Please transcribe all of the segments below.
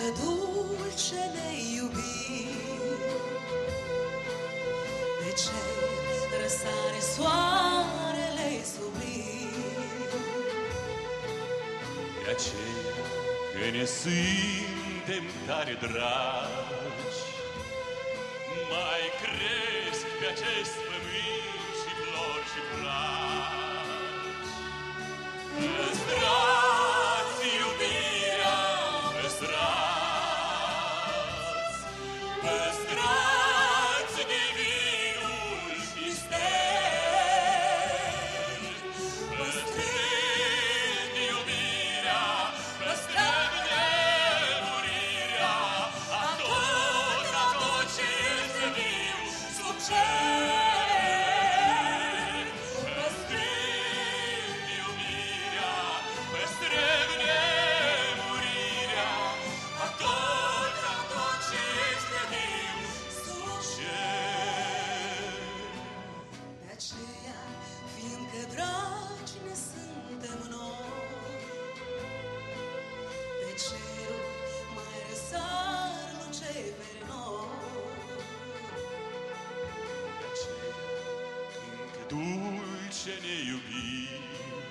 dulce ne iubim. De ce răsare soarele sublim? De aceea că ne suntem tare dragi, mai cresc pe acest pământ și flori și braci. Păstrați iubirea, păstrați, păstrați divinul mister. Păstrând iubirea, păstrăm nemurirea, a tot ce este viu sub cer. Păstrând iubirea, păstrăm nemurirea, a tot ce este viu sub cer. De aceea, fiindcă dragi ne suntem noi, pe cerul mai răsar luceferi noi. De aceea, fiindcă dulce ne iubim,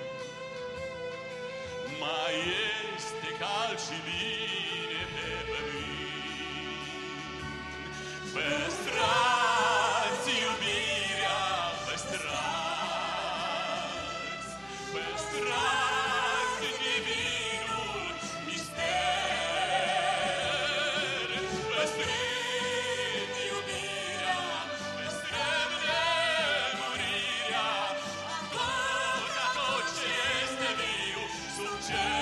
mai este cald și bine pe pământ. Păstrați iubirea, păstrați, păstrați divinul mister. Păstrând iubirea, păstrăm nemurirea, a tot ce este viu sub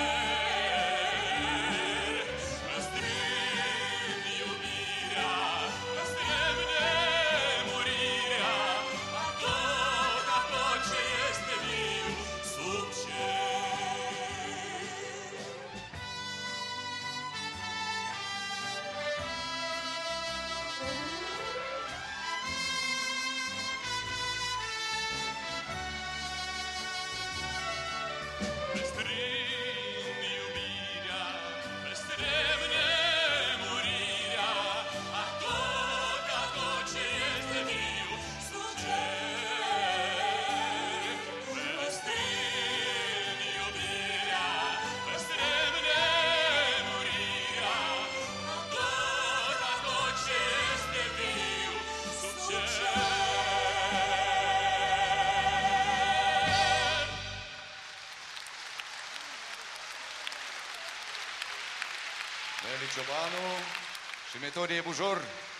cer. Păstrând iubirea, păstrăm nemurirea, a tot ce este viu sub cer. Păstrând iubirea, păstrăm nemurirea, a tot ce este viu sub cer. Păstrând iubirea, păstrăm nemurirea, a tot ce este viu sub cer. Neli Ciobanu și Metodie Bujor.